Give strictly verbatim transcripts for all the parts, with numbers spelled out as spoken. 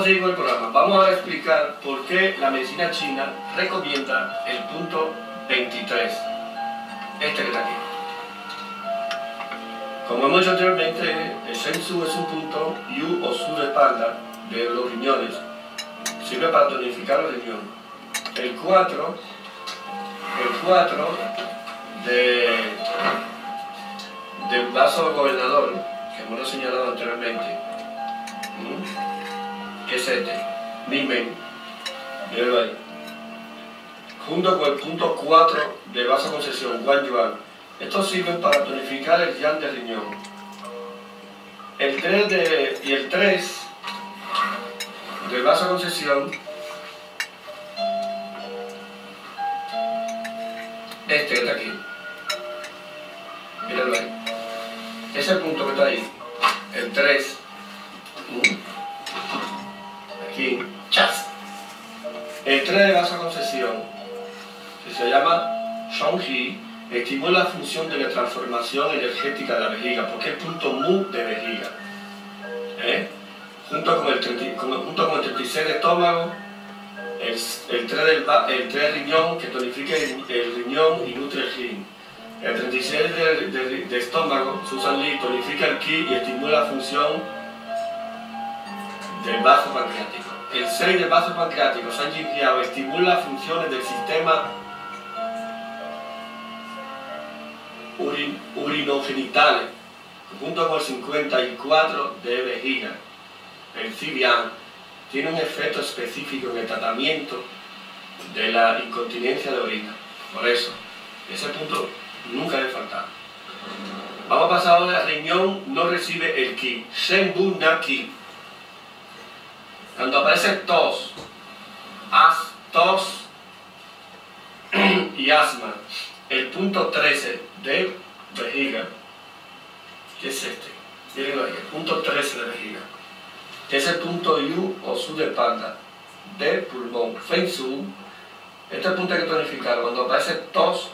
seguir con el programa. Vamos a explicar por qué la medicina china recomienda el punto veintitrés, este que está aquí. Como hemos dicho anteriormente, el Shen Su es un punto Yu o Su de espalda de los riñones. Sirve para tonificar los riñones. El cuatro, el cuatro de, del vaso gobernador, que hemos señalado anteriormente, ¿Mm? que es este, Minmen, mírenlo ahí. Junto con el punto cuatro del vaso concesión, Guan Yuan. Estos sirven para tonificar el yang del riñón. El tres de, y el tres del vaso concesión, este que está aquí, mírenlo ahí, ese punto que está ahí, el tres, aquí, chas, el tres del vaso concesión, que se llama Shonghi, estimula la función de la transformación energética de la vejiga, porque es el punto mu de vejiga. ¿Eh? Junto, con el treinta, con, junto con el treinta y seis de estómago, el, el, tres del, el tres riñón que tonifica el, el riñón y nutre el yin. El treinta y seis de, de, de estómago, Susan Lee, tonifica el qi y estimula la función del vaso pancreático. El seis del vaso pancreático, San Yin Piao, estimula las funciones del sistema urin, urinogenitales, junto con el cincuenta y cuatro de vejiga. El Cibian tiene un efecto específico en el tratamiento de la incontinencia de orina. Por eso, ese punto nunca debe faltar. Vamos a pasar ahora al riñón, no recibe el qi. Shen Bu Na Qi. Cuando aparece tos, as, tos y asma, el punto trece de vejiga, que es este, miren ahí, el punto trece de vejiga, que es el punto Yu o Su de espalda, de pulmón, Feng Su. Este punto hay que tonificar cuando aparece tos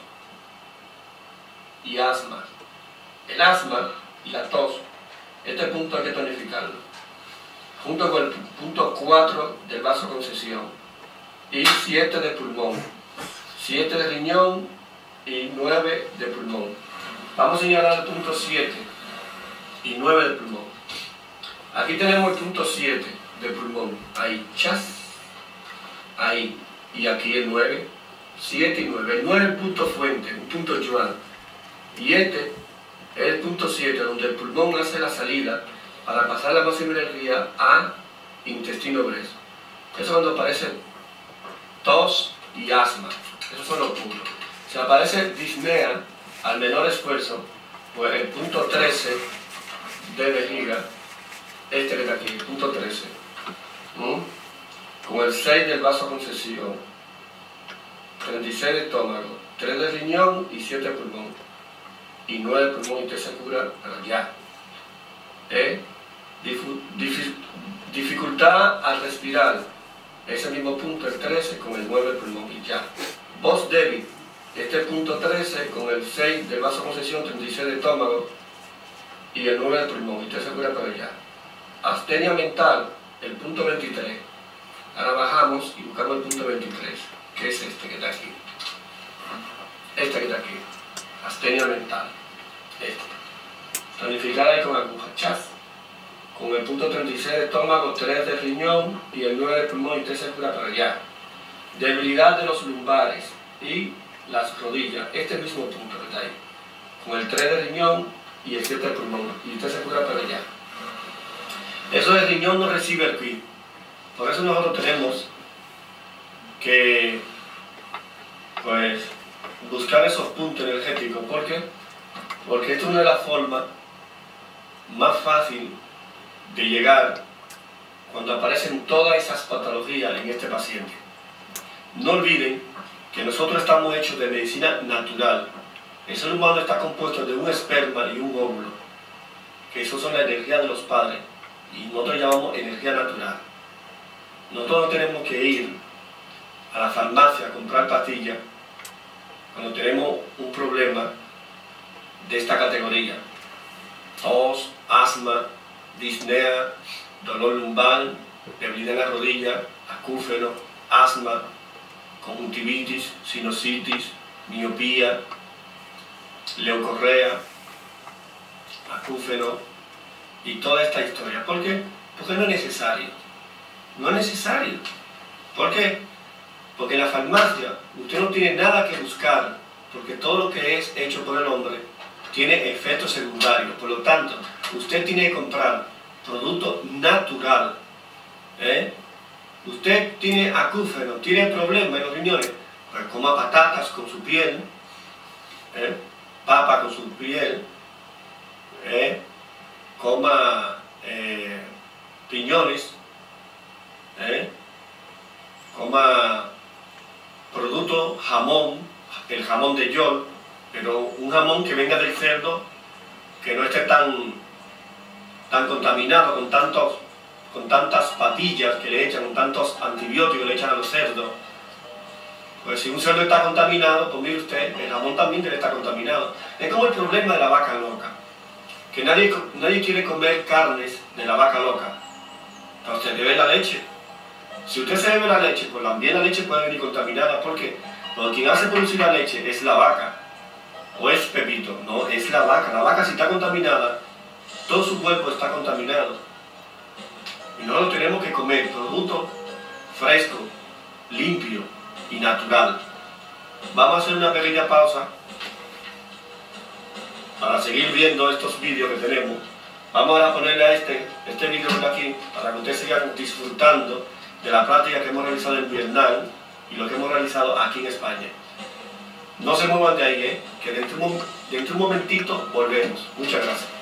y asma. El asma y la tos, este punto hay que tonificarlo, junto con el punto cuatro del vaso concesión, y siete de pulmón, siete de riñón y nueve de pulmón. Vamos a señalar el punto siete y nueve de pulmón. Aquí tenemos el punto siete de pulmón, ahí, chas, ahí, y aquí el nueve, siete y nueve. El nueve es el punto fuente, un punto yuan, y este es el punto siete, donde el pulmón hace la salida para pasar la máxima energía a intestino grueso. Eso es cuando aparece tos y asma. Esos son los puntos. Si aparece disnea al menor esfuerzo, pues el punto trece de vejiga, este que está aquí, el punto trece, ¿Mm? con el seis del vaso concesión, treinta y seis de estómago, tres de riñón y siete de pulmón, y nueve de pulmón, y usted se cura ya. ¿Eh? Difu, dif, dificultad al respirar, ese mismo punto, el trece, con el nueve de pulmón, y ya. Voz débil, este punto trece con el seis del vaso concesión, treinta y seis de estómago y el nueve de pulmón, y usted se cura para allá. Astenia mental, el punto veintitrés. Ahora bajamos y buscamos el punto veintitrés, que es este que está aquí. Este que está aquí. Astenia mental. Este. Tonificar ahí con aguja, chas. Con el punto treinta y seis de estómago, tres de riñón y el nueve de pulmón, y usted se cura para allá. Debilidad de los lumbares y las rodillas, este mismo punto que está ahí, con el tres de riñón y el siete de pulmón, y usted se cura para allá. Eso de riñón no recibe el qi. Por eso nosotros tenemos que pues buscar esos puntos energéticos. ¿Por qué? Porque esto es una de las formas más fáciles de llegar cuando aparecen todas esas patologías en este paciente. No olviden que nosotros estamos hechos de medicina natural. El ser humano está compuesto de un esperma y un óvulo, que eso son la energía de los padres, y nosotros llamamos energía natural. Nosotros no tenemos que ir a la farmacia a comprar pastillas cuando tenemos un problema de esta categoría: tos, asma, disnea, dolor lumbar, debilidad en la rodilla, acúfeno, asma, conjuntivitis, sinusitis, miopía, leucorrea, acúfeno y toda esta historia. ¿Por qué? Porque no es necesario. No es necesario. ¿Por qué? Porque en la farmacia usted no tiene nada que buscar, porque todo lo que es hecho por el hombre tiene efectos secundarios. Por lo tanto, usted tiene que comprar producto natural. ¿eh? Usted tiene acúfeno, tiene problemas en los riñones, pues coma patatas con su piel, ¿eh? papa con su piel, ¿eh? coma eh, piñones, ¿eh? coma producto jamón, el jamón de York, pero un jamón que venga del cerdo, que no esté tan, tan contaminado con, tantos, con tantas patillas que le echan, con tantos antibióticos que le echan a los cerdos. Pues si un cerdo está contaminado, pues mire usted, el jamón también debe estar contaminado. Es como el problema de la vaca loca, que nadie, nadie quiere comer carnes de la vaca loca, pero usted bebe la leche. Si usted se bebe la leche, pues también la leche puede venir contaminada. ¿Por qué? Porque quien hace producir la leche es la vaca. O es Pepito. No, es la vaca. La vaca, si está contaminada, todo su cuerpo está contaminado. Y nosotros tenemos que comer producto fresco, limpio y natural. Vamos a hacer una pequeña pausa para seguir viendo estos vídeos que tenemos. Vamos a ponerle a este, este vídeo de aquí, para que ustedes sigan disfrutando de la práctica que hemos realizado en Vietnam y lo que hemos realizado aquí en España. No se muevan de ahí, ¿eh? que dentro de un, dentro de un momentito volvemos. Muchas gracias.